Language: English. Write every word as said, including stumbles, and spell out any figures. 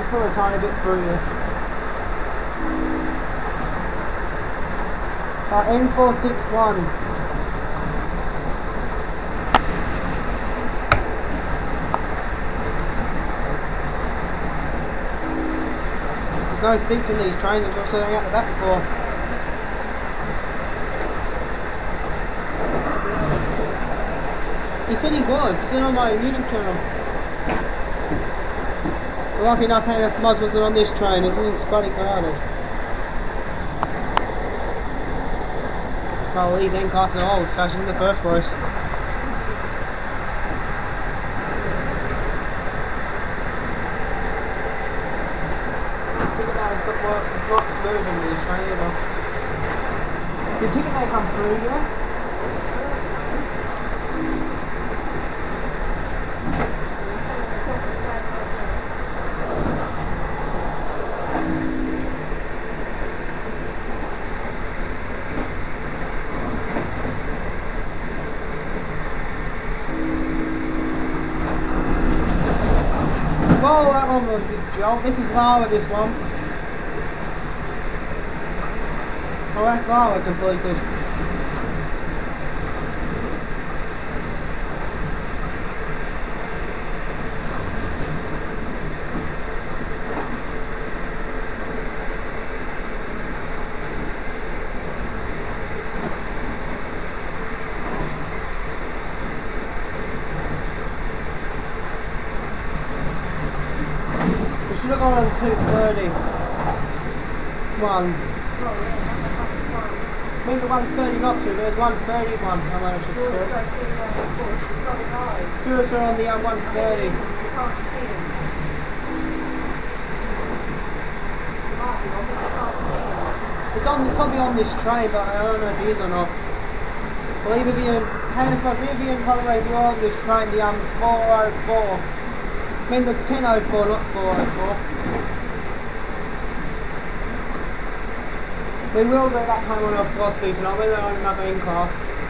just follow a tiny bit through this. Uh, N four sixty-one. There's no seats in these trains, I've got something out the back before. He said he was, seen on my YouTube channel. Well, lucky enough, N F Muzz wasn't on this train, isn't it? It's bloody crowded. Oh, well, these end cars are old fashioned in the first place. Ticketmaster's got work, it's not moving with this train either. Did Ticketmaster come through yet? Whoa, that one was a big job. This is lava, this one. Oh, that's lava completed. We should have gone on two thirty-one. I mean the one thirty not two, there's one thirty-one, I might have should say. Tourists are on the uh, one thirty. You can't see him. You might be on, but you can't see him. It's on, probably on this train, but I don't know if he is or not. Well, either the, um, hand across, either the Holloway, if you're on this train, the um, four oh four. I mean the ten oh four, not four oh four. We will go back home on our velocity tonight, we're on another in class.